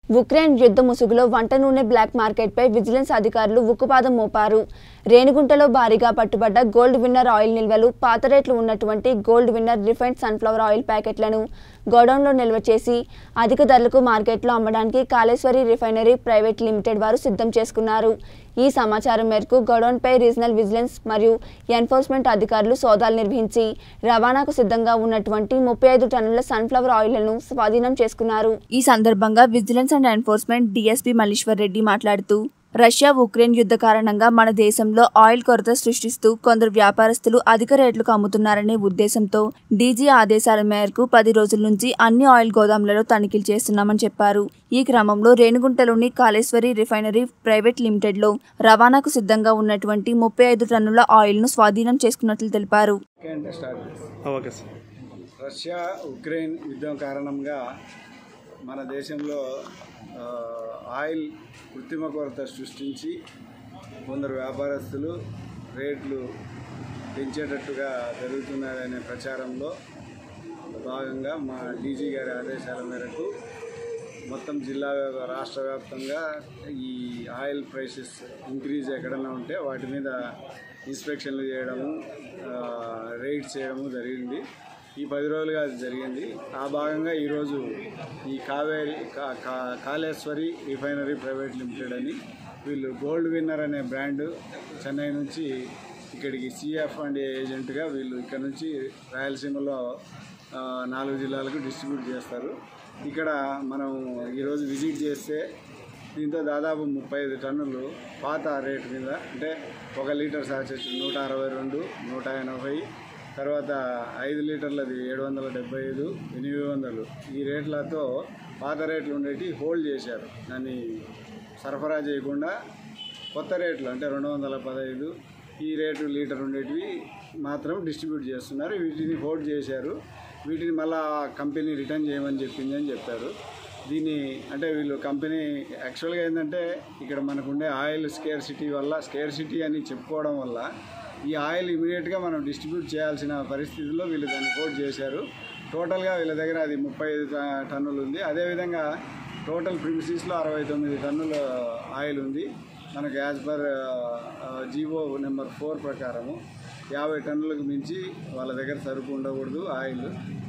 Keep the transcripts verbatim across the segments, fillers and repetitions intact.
Ukraine యుద్ధ ముసుగులో వంట నూనె బ్లాక్ మార్కెట్పై విజిలెన్స్ అధికారులు ఉక్కుపాదం మోపారు. రేణిగుంటలో భారీగా పట్టుబడ్డ గోల్డ్ విన్నర్ ఆయిల్ నిల్వలు, పాత రేట్లు ఉన్నటువంటి gold winner refined sunflower oil ప్యాకెట్లను గోడౌన్లో నిల్వ చేసి అధిక ధరలకు మార్కెట్లో అమ్మడానికి కాళేశ్వరి రిఫైనరీ ప్రైవేట్ లిమిటెడ్ వారు సిద్ధం చేసుకున్నారు. ఈ సమాచారం మేరకు గోడౌన్పై రీజనల్ విజిలెన్స్ మరియు ఎన్ఫోర్స్మెంట్ అధికారులు సోదాలు నిర్వహించి రవాణాకు సిద్ధంగా ఉన్నటువంటి ముప్పై ఐదు టన్నుల సన్ఫ్లవర్ ఆయిల్లను స్వాధీనం చేసుకున్నారు. ఈ సందర్భంగా vigilance and enforcement DSP Malleshwar Reddy మాట్లాడుతూ, రష్యా ఉక్రెయిన్ యుద్ధ కారణంగా మన దేశంలో ఆయిల్ కొరత సృష్టిస్తూ కొందరు వ్యాపారస్తులు అధిక రేట్లకు అమ్ముతున్నారనే ఉద్దేశంతో డీజీ ఆదేశాల మేరకు పది రోజుల నుంచి అన్ని ఆయిల్ గోదాములలో తనిఖీలు చేస్తున్నామని చెప్పారు. ఈ క్రమంలో రేణిగుంటలోని కాళేశ్వరి రిఫైనరీ ప్రైవేట్ లిమిటెడ్లో రవాణాకు సిద్ధంగా ఉన్నటువంటి ముప్పై ఐదు టన్నుల ఆయిల్ను స్వాధీనం చేసుకున్నట్లు తెలిపారు. రష్యా ఉక్రెయిన్ యుద్ధం కారణంగా మన దేశంలో ఆయిల్ కృత్రిమ కొరత సృష్టించి కొందరు వ్యాపారస్తులు రేట్లు పెంచేటట్టుగా జరుగుతున్నారనే ప్రచారంలో భాగంగా మా డీజీ గారి ఆదేశాల మేరకు మొత్తం జిల్లా రాష్ట్ర వ్యాప్తంగా ఈ ఆయిల్ ప్రైసెస్ ఇంక్రీజ్ ఎక్కడన్నా ఉంటే వాటి మీద ఇన్స్పెక్షన్లు చేయడము, రైడ్స్ చేయడము జరిగింది. ఈ పది రోజులుగా అది జరిగింది. ఆ భాగంగా ఈరోజు ఈ Kaveri Kaleshwari refinery private limited అని వీళ్ళు గోల్డ్ విన్నర్ అనే బ్రాండ్ చెన్నై నుంచి ఇక్కడికి సిఎఫ్ అండ్ ఏజెంట్గా వీళ్ళు ఇక్కడ నుంచి రాయలసీమలో నాలుగు జిల్లాలకు డిస్ట్రిబ్యూట్ చేస్తారు. ఇక్కడ మనం ఈరోజు విజిట్ చేస్తే దీంతో దాదాపు ముప్పై ఐదు టన్నులు పాత రేటు మీద, అంటే ఒక లీటర్ సాచెట్ నూట అరవై రెండు నూట ఎనభై తర్వాత ఐదు లీటర్లది ఏడు వందల డెబ్బై ఐదు ఎనిమిది వందలు ఈ రేట్లతో పాత రేట్లు ఉండేవి హోల్డ్ చేశారు. దాన్ని సరఫరా చేయకుండా కొత్త రేట్లు అంటే రెండు వందల పదహైదు ఈ రేటు లీటర్ ఉండేటివి మాత్రం డిస్ట్రిబ్యూట్ చేస్తున్నారు. వీటిని హోల్డ్ చేశారు. వీటిని మళ్ళా కంపెనీ రిటర్న్ చేయమని చెప్పింది అని చెప్పారు. దీన్ని అంటే వీళ్ళు కంపెనీ యాక్చువల్గా ఏంటంటే ఇక్కడ మనకుండే ఆయిల్ స్కేర్ సిటీ వల్ల స్కేర్ సిటీ అని చెప్పుకోవడం వల్ల ఈ ఆయిల్ ఇమీడియట్గా మనం డిస్ట్రిబ్యూట్ చేయాల్సిన పరిస్థితుల్లో వీళ్ళు దాన్ని హోల్డ్ చేశారు. టోటల్గా వీళ్ళ దగ్గర అది ముప్పై ఐదు టన్నులు ఉంది. అదేవిధంగా టోటల్ ప్రిమిసెస్లో అరవై తొమ్మిది టన్నుల ఆయిల్ ఉంది. మనకు as per GO number four ప్రకారము యాభై టన్నులకు మించి వాళ్ళ దగ్గర సరుకు ఉండకూడదు ఆయిల్.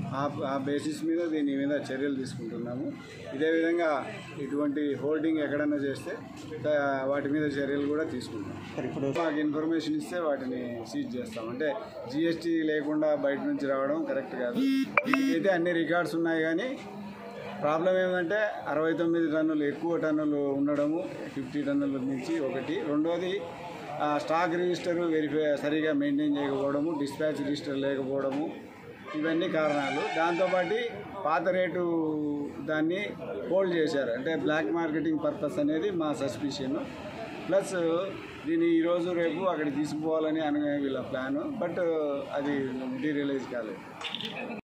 ఆ బేసిస్ మీద దీని మీద చర్యలు తీసుకుంటున్నాము. ఇదే విధంగా ఇటువంటి హోల్డింగ్ ఎక్కడన్నా చేస్తే వాటి మీద చర్యలు కూడా తీసుకుంటాం. ఇప్పుడు మాకు ఇన్ఫర్మేషన్ ఇస్తే వాటిని సీజ్ చేస్తాం. అంటే జిఎస్టీ లేకుండా బయట నుంచి రావడం కరెక్ట్ కాదు. వీటికైతే అన్ని రికార్డ్స్ ఉన్నాయి, కానీ ప్రాబ్లం ఏమంటే అరవై తొమ్మిది టన్నులు ఎక్కువ టన్నులు ఉండడము, ఫిఫ్టీ టన్నుల నుంచి ఒకటి. రెండోది స్టాక్ రిజిస్టర్ వెరిఫై సరిగా మెయింటైన్ చేయకపోవడము, డిస్పాచ్ రిజిస్టర్ లేకపోవడము, ఇవన్నీ కారణాలు. దాంతోపాటు పాత రేటు దాన్ని హోల్డ్ చేశారు. అంటే బ్లాక్ మార్కెటింగ్ పర్పస్ అనేది మా సస్పిషన్. ప్లస్ దీన్ని ఈరోజు రేపు అక్కడికి తీసుకుపోవాలని అనగా వీళ్ళ ప్లాను. బట్ అది మెటీరియలైజ్ కాలేదు.